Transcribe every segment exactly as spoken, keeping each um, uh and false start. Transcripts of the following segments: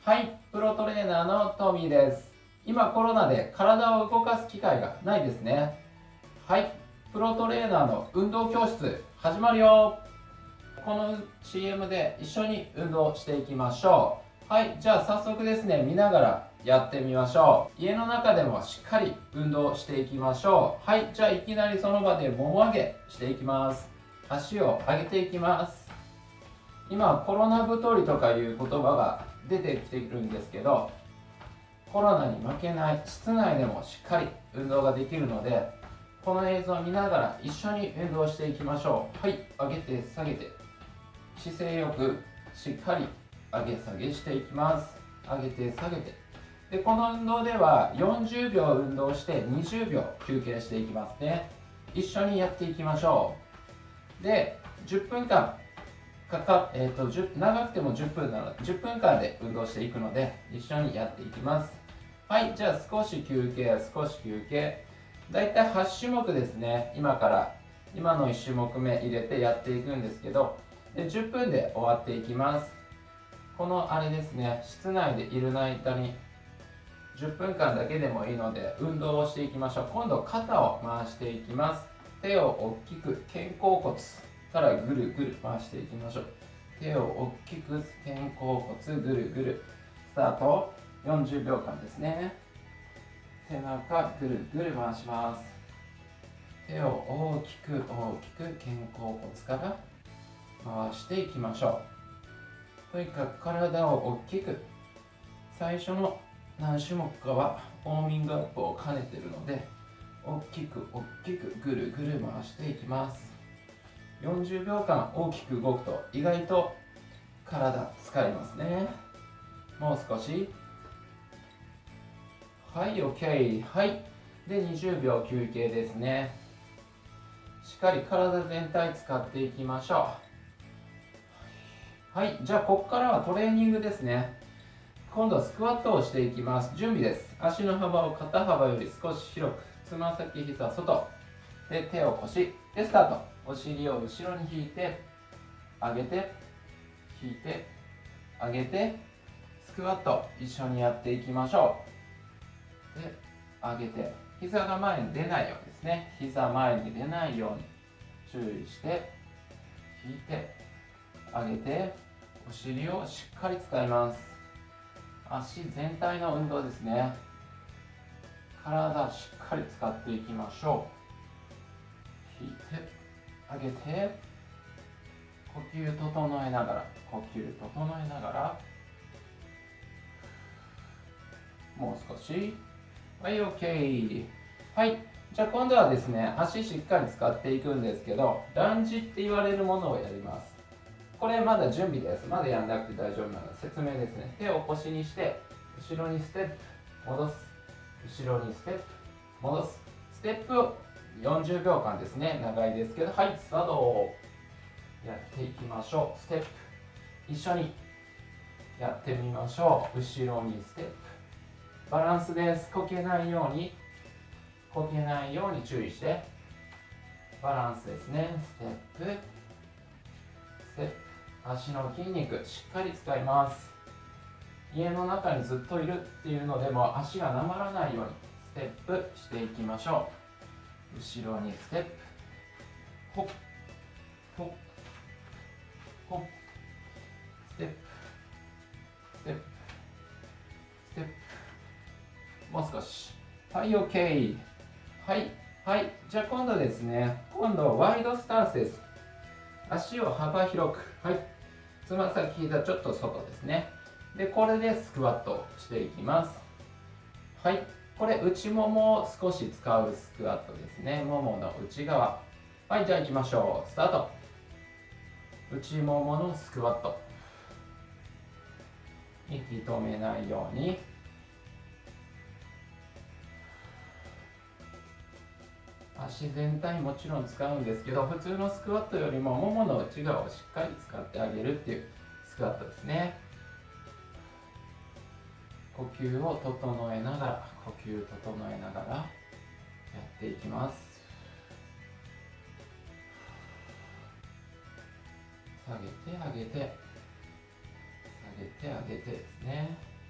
はい、プロトレーナーのトミーです。今コロナで体を動かす機会がないですね。はい、プロトレーナーの運動教室始まるよ。この シーエム で一緒に運動していきましょう。はい、じゃあ早速ですね、見ながらやってみましょう。家の中でもしっかり運動していきましょう。はい、じゃあいきなりその場でもも上げしていきます。足を上げていきます。今コロナ太りとかいう言葉が出てきているんですけど、コロナに負けない室内でもしっかり運動ができるので、この映像を見ながら一緒に運動していきましょう。はい、上げて下げて、姿勢よくしっかり上げ下げしていきます。上げて下げて、でこの運動ではよんじゅうびょう運動してにじゅうびょう休憩していきますね。一緒にやっていきましょう。でじゅっぷんかんかか、えーと、長くてもじゅっぷんなのでじゅっぷんかんで運動していくので一緒にやっていきます。はい、じゃあ少し休憩少し休憩、だいたいはちしゅもくですね。今から今のいち種目め入れてやっていくんですけど、でじゅっぷんで終わっていきます。このあれですね、室内でいる間にじゅっぷんかんだけでもいいので運動をしていきましょう。今度肩を回していきます。手を大きく肩甲骨からぐるぐる回していきましょう。手を大きく肩甲骨ぐるぐるスタート。よんじゅうびょうかんですね。背中ぐるぐる回します。手を大きく大きく肩甲骨から回していきましょう。とにかく体を大きく、最初の何種目かはウォーミングアップを兼ねているので、大きく大きくぐるぐる回していきます。よんじゅうびょうかん大きく動くと意外と体使いますね。もう少し。はい OK。 はい、でにじゅうびょう休憩ですね。しっかり体全体使っていきましょう。はい、じゃあここからはトレーニングですね。今度はスクワットをしていきます。準備です。足の幅を肩幅より少し広く、つま先膝外で、手を腰でスタート。お尻を後ろに引いて上げて引いて上げて、スクワット一緒にやっていきましょう。で上げて、膝が前に出ないようにですね。膝前に出ないように注意して引いて上げて、お尻をしっかり使います。足全体の運動ですね。体しっかり使っていきましょう。引いて上げて、呼吸整えながら呼吸整えながら、もう少し。はい OK。 はい、じゃあ今度はですね、足しっかり使っていくんですけど、ランジって言われるものをやります。これまだ準備です。まだやんなくて大丈夫なので説明ですね。手を腰にして後ろにステップ戻す、後ろにステップ戻す、ステップをよんじゅうびょうかんですね。長いですけど、はい、スタート。やっていきましょう。ステップ一緒にやってみましょう。後ろにステップ、バランスです。こけないようにこけないように注意して、バランスですね。ステップステップ、足の筋肉しっかり使います。家の中にずっといるっていうのでも足がなまらないようにステップしていきましょう。後ろにステップ、ホッホッホッ、ステップステップステップ、もう少し。はい OK。 はいはい、じゃあ今度ですね、今度ワイドスタンスです。足を幅広く、はい、つま先膝ちょっと外ですね。でこれでスクワットをしていきます。はい、これ内ももを少し使うスクワットですね。ももの内側。はい、じゃあ行きましょう。スタート。内もものスクワット、息止めないように。足全体もちろん使うんですけど、普通のスクワットよりもももの内側をしっかり使ってあげるっていうスクワットですね。呼吸を整えながら呼吸整えながらやっていきます。下げて上げて下げて上げてですね。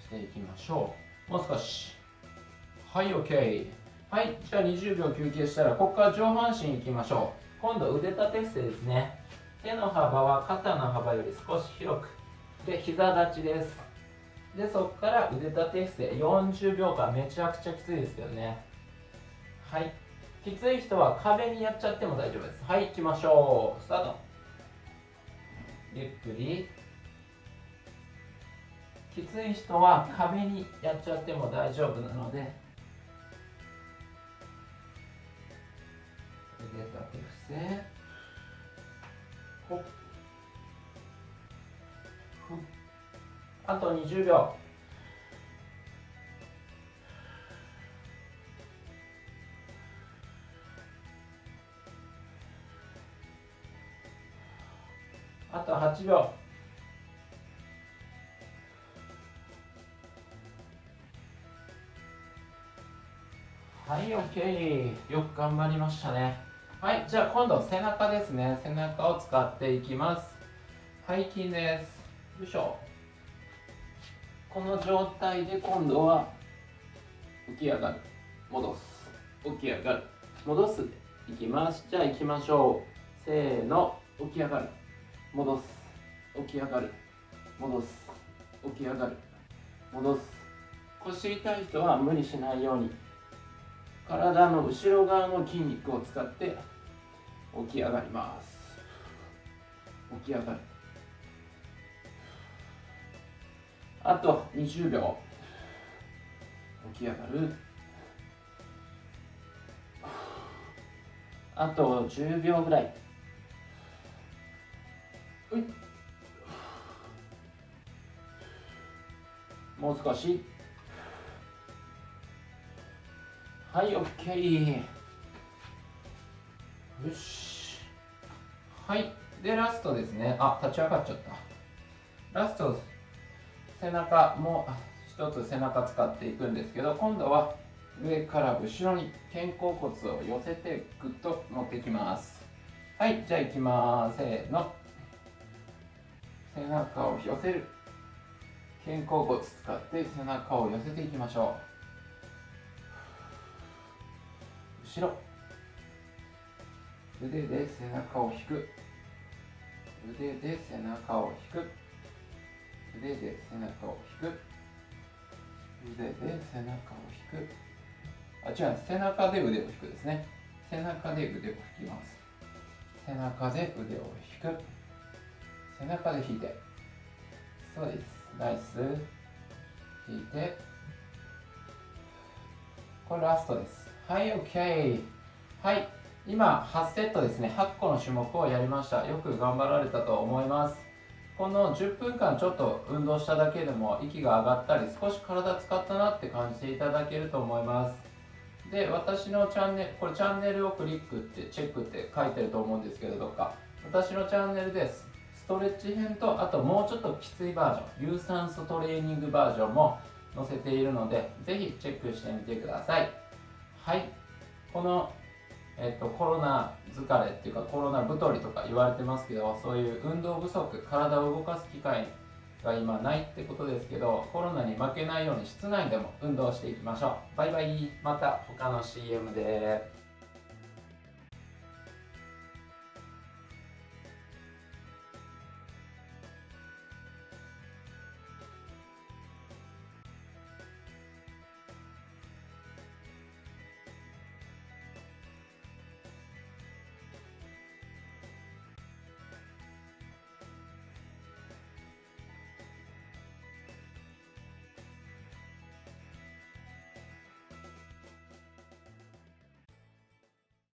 していきましょう。もう少し。はい、OK。はい、じゃあにじゅうびょう休憩したら、ここから上半身いきましょう。今度腕立て伏せですね。手の幅は肩の幅より少し広く。で、膝立ちです。で、そこから腕立て伏せよんじゅうびょうかん、めちゃくちゃきついですけどね。はい。きつい人は壁にやっちゃっても大丈夫です。はい、行きましょう。スタート。ゆっくり。きつい人は壁にやっちゃっても大丈夫なので、腕立て伏せ。ほっ。ふっ。あとにじゅうびょう。あとはちびょう。はい、OK。よく頑張りましたね。はい、じゃあ今度背中ですね。背中を使っていきます。背筋です。よいしょ。この状態で今度は起き上がる。戻す。起き上がる。戻す。いきます。じゃあ行きましょう。せーの。起き上がる。戻す。起き上がる。戻す。起き上がる。戻す。腰痛い人は無理しないように。体の後ろ側の筋肉を使って起き上がります。起き上がる。あとにじゅうびょう。起き上がる。あとじゅうびょうぐらい。うい。もう少し。はい、OK。よし。はい。で、ラストですね。あ、立ち上がっちゃった。ラスト、背中も一つ背中使っていくんですけど、今度は上から後ろに肩甲骨を寄せてグッと持っていきます。はい、じゃあいきます。せーの。背中を寄せる。肩甲骨使って背中を寄せていきましょう。後ろ。腕で背中を引く。腕で背中を引く。腕で背中を引く。腕で背中を引く。あ、違う、背中で腕を引くですね。背中で腕を引きます。背中で腕を引く。背中で引いて。そうです。ナイス。引いて。これラストです。はい、OK。はい。今、はちセットですね。はっこの種目をやりました。よく頑張られたと思います。このじゅっぷんかんちょっと運動しただけでも息が上がったり、少し体使ったなって感じていただけると思います。で、私のチャンネル、これチャンネルをクリックってチェックって書いてると思うんですけど、どっか。私のチャンネルです。ストレッチ編と、あともうちょっときついバージョン、有酸素トレーニングバージョンも載せているので、ぜひチェックしてみてください。はい。この、えっと、コロナ疲れっていうか、コロナ太りとか言われてますけど、そういう運動不足、体を動かす機会が今ないってことですけど、コロナに負けないように室内でも運動していきましょう。バイバイ。また他の シーエム で。